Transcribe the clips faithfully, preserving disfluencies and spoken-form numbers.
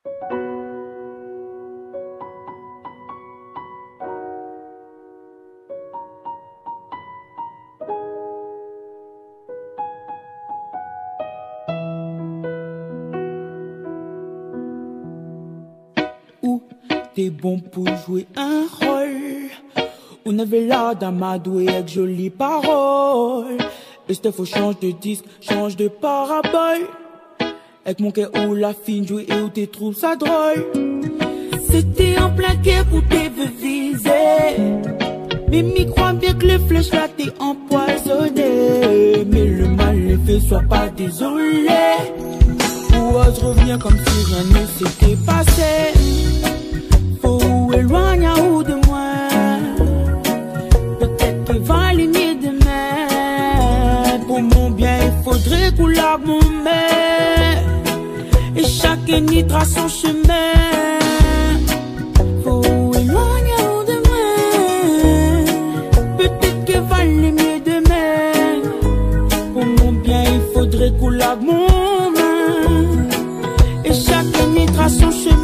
T'es bon pour jouer un rôle. On avait l'air d'amadouer avec jolies paroles. Et c'était faut change de disque, change de parabole. Avec mon cœur où la fine jouer et où t'es trouves ça drôle. C'était en plein guerre pour tes veux viser. Mais m'y crois bien que les flèches là t'es empoisonné. Mais le mal est fait, sois pas désolé. Ou ose revenir comme si rien ne s'était passé. Éloigne à ou de moi. Peut-être que va aller mieux demain. Pour mon bien, il faudrait couler mon main. Et chacun y trace son chemin. Faut éloigner à ou de moi. Peut-être que va aller mieux demain. Pour mon bien, il faudrait couler mon main. Et chacun y trace son chemin.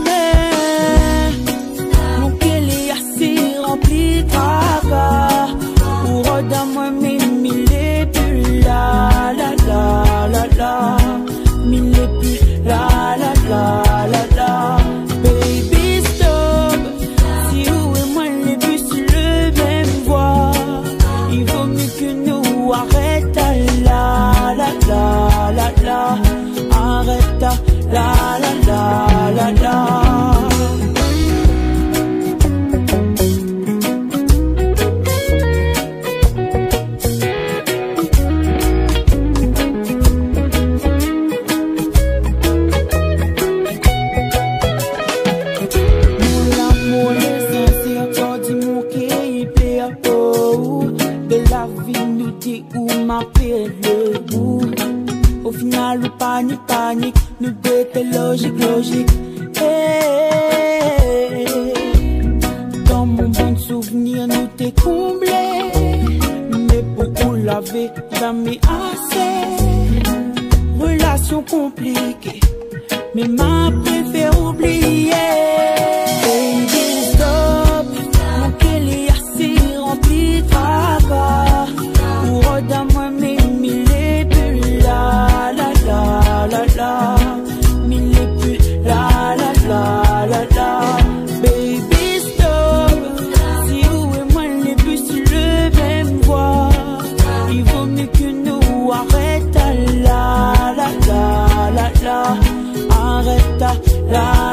Ou redonne-moi mes mille et plus la la la la la. Mille et plus la la la la la. Baby stop. Si où et moi les bus sur le même voie. Il vaut mieux que nous arrête la la la la la. Arrête la la la la la. Au final, nous panique, panique, nous déter logique, logique. Hey, dans mon bon souvenir, nous t'es comblé. Mais pour vous laver, jamais assez. Relation compliquée, mais ma préfère oublier. Baby, stop, mon cœur est assez rempli de travail. Ou redonne-moi mes mille et plus la la la la la. Mille et plus la la la la la. Baby stop. Si vous et moi les plus sur le même voie. Il vaut mieux que nous arrête la la la la la. Arrête la